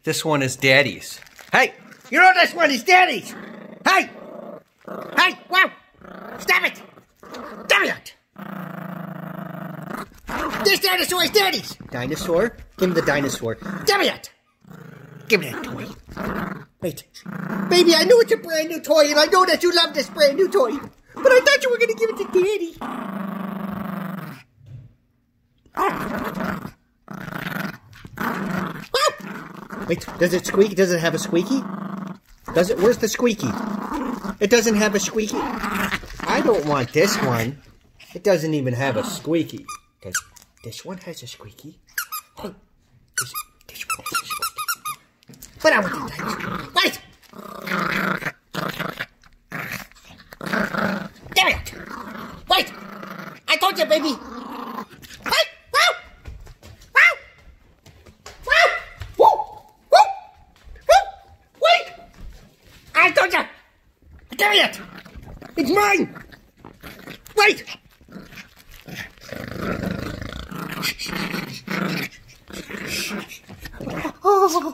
This one is Daddy's. Hey, you know this one is Daddy's. Hey, hey, wow, stop it. Damn it. This dinosaur is Daddy's. Dinosaur? Give him the dinosaur. Damn it. Give me that toy. Wait. Baby, I know it's a brand new toy, and I know that you love this brand new toy. But I thought you were going to give it to Daddy. Wait, does it squeak? Does it have a squeaky? Does it? Where's the squeaky? It doesn't have a squeaky? I don't want this one. It doesn't even have a squeaky. Because this one has a squeaky. Hey, this one has a squeaky. But I want the dinosaur. Wait! Damn it! Wait! I told you, baby! Wait! Wow! Wow! Wow! Whoa! Whoa! Whoa! Wait! I told you! Damn it! It's mine! Wait! Oh!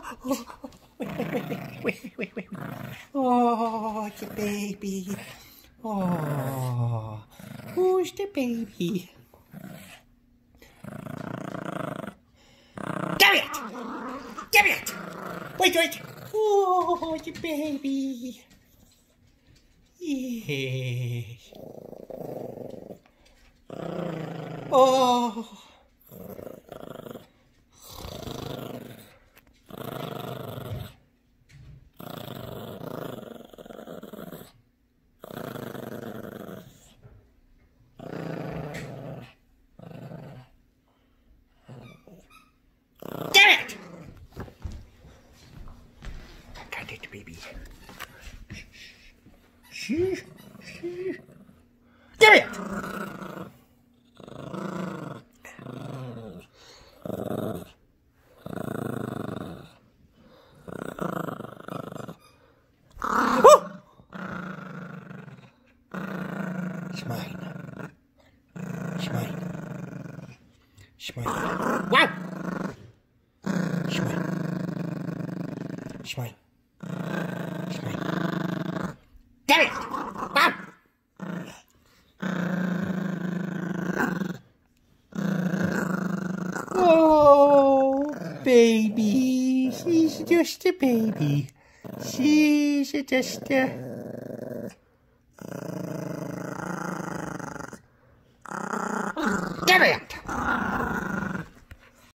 Wait. Oh, the baby. Oh, who's the baby? Damn it! Damn it! Wait. Oh, the baby. Yes. Oh. Baby. Damn it! It's mine. Wow! It's mine. Damn it! Wow! Oh, baby. She's just a baby. She's just a...